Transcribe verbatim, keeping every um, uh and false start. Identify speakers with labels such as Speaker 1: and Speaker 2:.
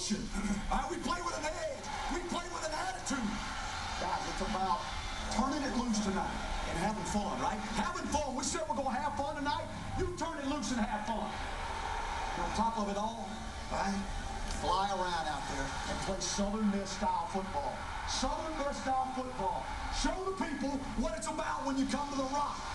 Speaker 1: emotion. Uh, we play with an edge. We play with an attitude. Guys, it's about turning it loose tonight and having fun, right? Having fun. We said we're going to have fun tonight. You turn it loose and have fun. And on top of it all, right? Fly around out there and play Southern Miss-style football. Southern Miss-style football. Show the people what it's about when you come to the Rock.